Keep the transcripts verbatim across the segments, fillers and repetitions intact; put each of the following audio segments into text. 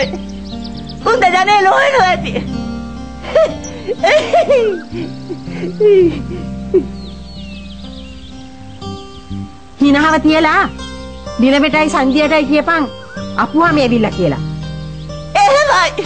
උන්ද ජනේ ලෝයනවා ඇති. හිනාව තියලා දිලමෙටයි සංජයටයි කියපන් අපුවා මේ ඇවිල්ලා කියලා. එහෙමයි.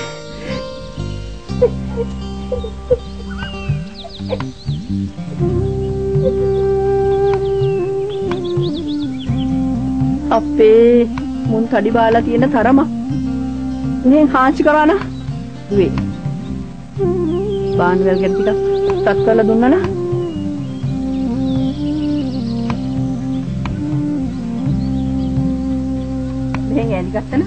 අපේ මුන් කඩි බාලා තියෙන තරම මේ හාන්සි කරාන දුවේ. බාන්වැල් ගැන ටිකක් ටක් කරලා දුන්නා නා. මෙහෙන් ඇලි ගත්තන.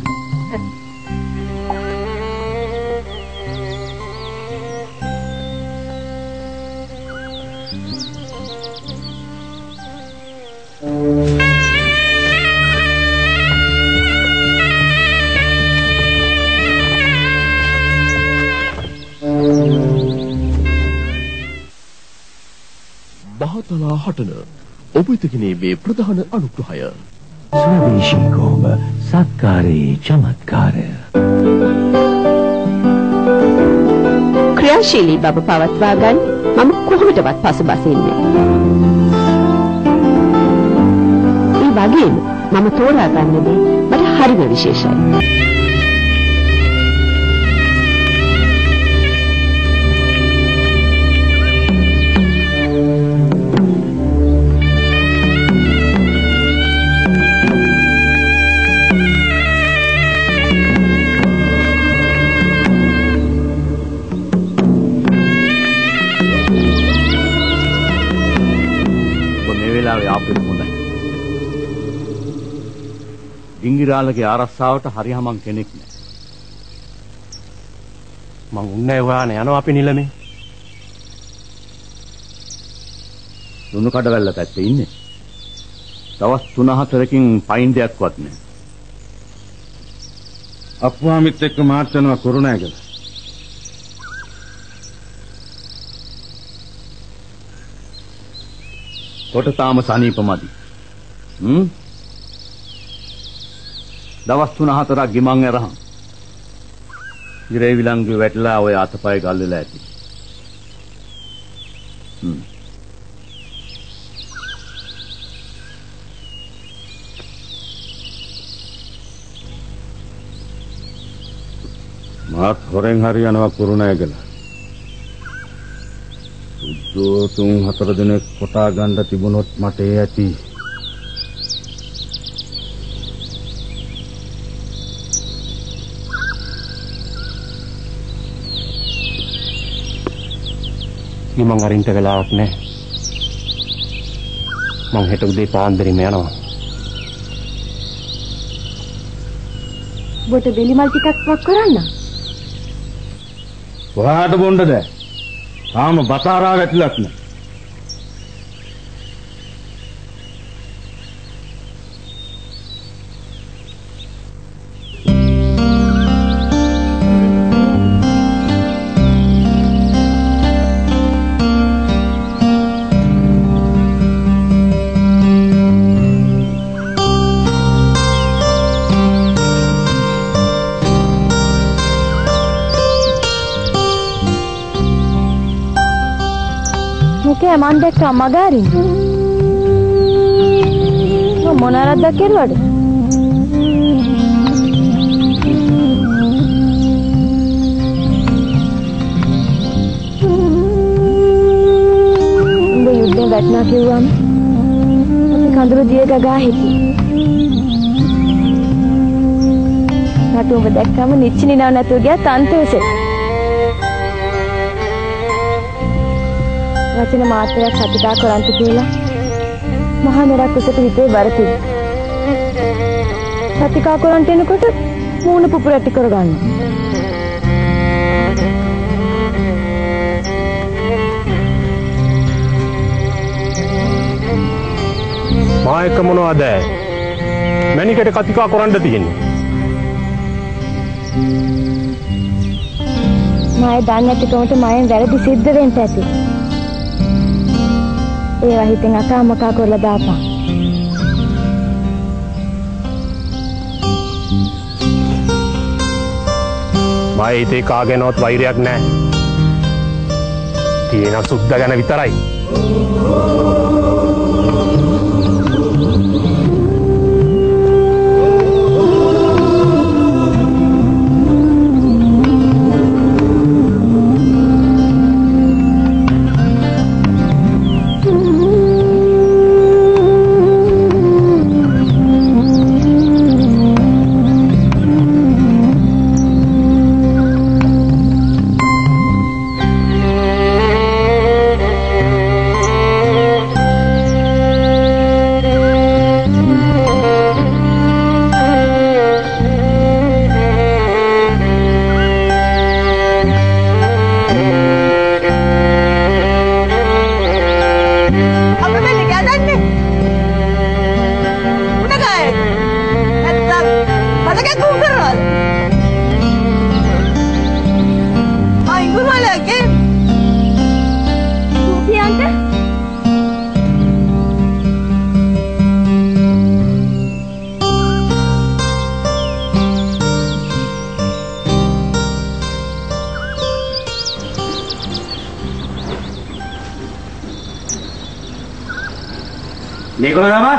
බහතලා හටන ඔබ ඉතකිනේ මේ ප්‍රධාන අනුග්‍රහය ස්වදේශී කෝම සත්කාරයේ චමත්කාරය ක්‍රියාශීලී බව පවත්වා ගන්න මම කොහොමදවත් පසුබසින්නේ. ඒ වගේම මම තෝරා ගන්න දේ මට හරිම විශේෂයි. ඉංගිරාලගේ ආරස්සාවට හරියම මං කෙනෙක් නෑ. මං උන්නේ හොයාන යනවා අපි නිලමේ. දුනු කඩවැල්ල පැත්තේ ඉන්නේ. දවස් තුන හතරකින් පයින් දෙයක්වත් නෑ. අප්පුවාමිත් එක්ක මාත් යනවා කුරුණෑගල. කොට තාම සනීපමදි. හ්ම් දවස් තුන හතරක් ගිමන් ඇරහම්. ඉරේ විලංගුවේ වැටලා ඔය අතපය ගල් වෙලා ඇති. හ්ම්. මාත් හොරෙන් හරි යනවා කුරුණෑගල. සුද්ධෝ තුන් හතර දිනක් කොටා ගන්න තිබුණොත් මට ඒ ඇති. මං අරින්ට වෙලාවක් නැහැ. මං හෙට උදේ පාන්දරෙම යනවා. බොට බෙලිමල් ටිකක් වක් කරන්න. ඔයාට බොන්නද? තාම බතාරා වැටිලත් නැහැ. මන් දැක්කා මගාරින් මොන ආරද්දක් කෙරුවද? උඹ යුද්ධේ වැටෙනවා කිව්වම අපි කඳුළු දිය ගගා හිටියේ. රට උඹ දැක්කම නිච්චිනිනව නැතුව ගියා තන්තෝසෙ. වචන මාත්‍රයක් සතිකා කරන්ති කියලා මහා මෙරක් උසට හිතේ බර තිබ්බා. සතිකා කරන්ට එනකොට මූණ පුපුරටි කරගන්න. මායක මොනවද? මැනිකට කතිකා කරන්න තියෙන්නේ. මාය දන්නේ නැතිකමට මායෙන් වැරදි සිද්ධ වෙන්න ඇති. ඒවා හිතෙන් අකාමකා කරලා දාපන්. මයි ඉතේ කාගෙනවත් වෛරයක් නැහැ. තියෙන සුද්ධ ගැන විතරයි. මේකල ගම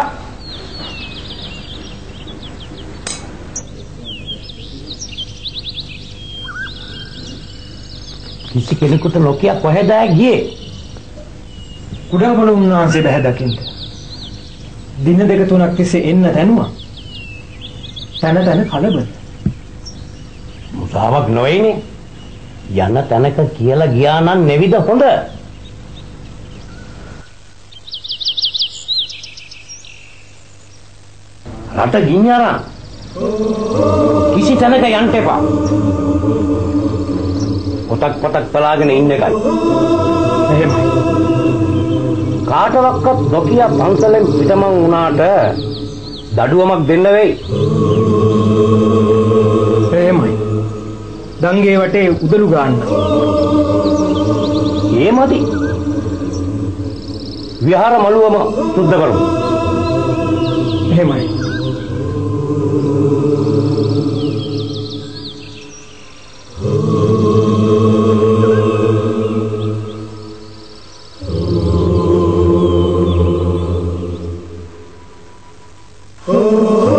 කිසි කෙනෙකුට නොකිය කොහෙද ගියේ? කුඩාබල උන්වහන්සේ බහැ දකින්න. දින දෙක තුනක් තිස්සේ එන්න තැනුවා. තන තන කලබල. මුසාවක් නොවේනේ. යන තැනක කියලා ගියා නම් නෙවිද හොඳ. රට ගින්නරන් කිසි තැනක යන්න එපා. පොතක් පොතක් බලාගෙන ඉන්න එකයි. එහෙමයි. කාටවත් නොකිය පන්සලෙන් පිටමං වුණාට දඩුවමක් දෙන්න වෙයි. එහෙමයි. දංගේ වටේ උදළු ගන්න. ඒ මදි. විහාර මළුවම සුද්ධ කරමු. එහෙමයි. Oh